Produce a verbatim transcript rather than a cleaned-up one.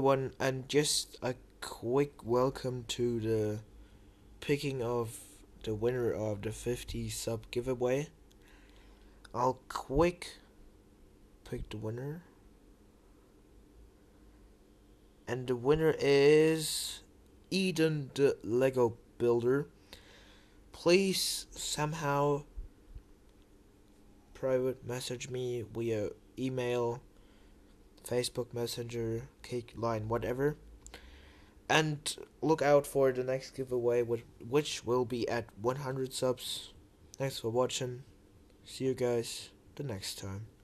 everyone, and just a quick welcome to the picking of the winner of the fifty sub giveaway. I'll quick pick the winner. And the winner is Eden the Lego Builder. Please somehow private message me via email, Facebook Messenger, Cake Line, whatever. And look out for the next giveaway, which will be at one hundred subs. Thanks for watching. See you guys the next time.